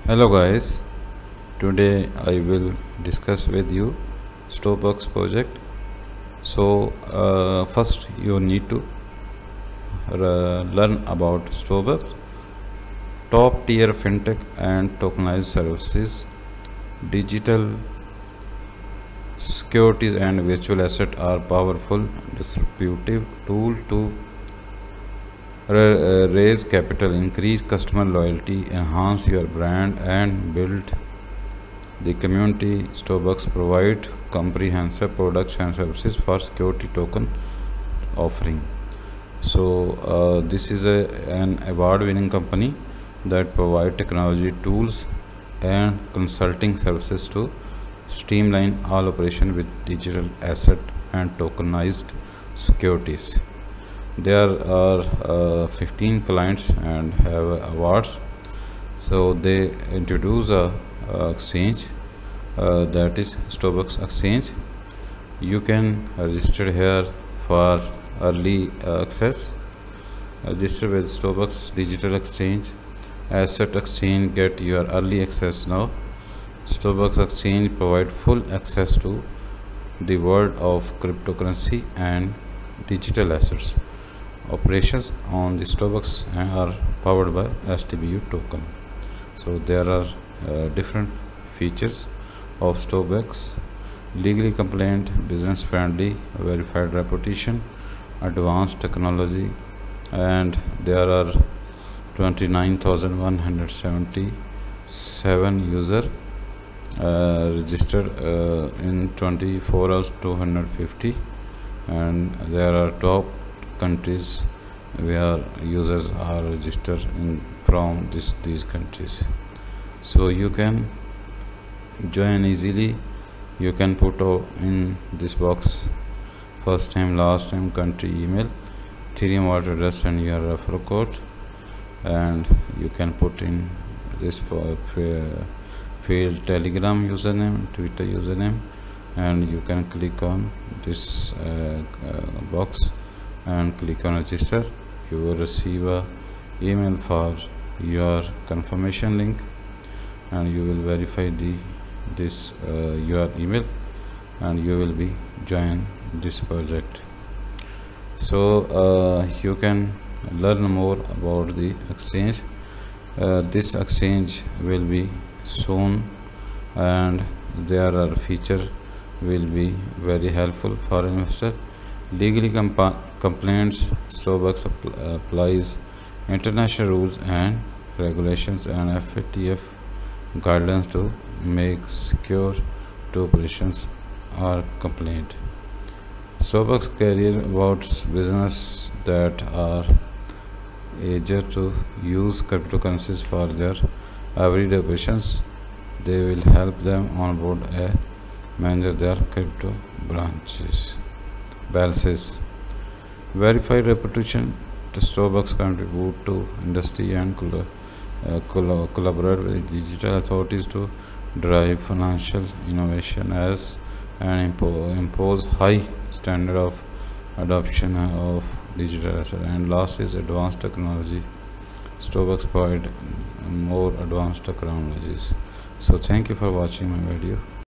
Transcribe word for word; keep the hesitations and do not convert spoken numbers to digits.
Hello guys, today I will discuss with you Starbucks project. So uh, first you need to uh, learn about Starbucks, top tier fintech and tokenized services, digital securities and virtual asset are powerful disruptive tool to ra- uh, raise capital, increase customer loyalty, enhance your brand and build the community. Starbucks provide comprehensive products and services for security token offering. So uh, this is a, an award-winning company that provide technology tools and consulting services to streamline all operation with digital asset and tokenized securities. There are uh, fifteen clients and have awards. So they introduce a, a exchange uh, that is Starbucks Exchange. You can register here for early uh, access. Register with Starbucks Digital Exchange. Asset Exchange, get your early access now. Starbucks Exchange provide full access to the world of cryptocurrency and digital assets. Operations on the Starbucks are powered by S T B U token. So there are uh, different features of Starbucks: legally compliant, business friendly, verified reputation, advanced technology, and there are twenty-nine thousand one hundred seventy-seven user uh, registered uh, in twenty-four hours two hundred fifty, and there are top countries where users are registered in from this, these countries. So you can join easily. You can put in this box first time, last time, country, email, Ethereum wallet address and your referral code, and you can put in this field Telegram username, Twitter username, and you can click on this uh, uh, box and click on register. You will receive a email for your confirmation link, and you will verify the this uh, your email, and you will be join this project. So uh, you can learn more about the exchange. Uh, this exchange will be soon, and there are feature will be very helpful for investor. Legally compliance, Starbucks applies international rules and regulations and F A T F guidelines to make secure to operations are compliant. Starbucks career about business that are eager to use cryptocurrencies for their everyday operations. They will help them onboard and manage their crypto branches. Balances. Verified reputation. The Starbucks contribute to industry and coll uh, coll collaborate with digital authorities to drive financial innovation as and impo impose high standard of adoption of digital asset. And last is advanced technology. Starbucks provide more advanced technologies. So thank you for watching my video.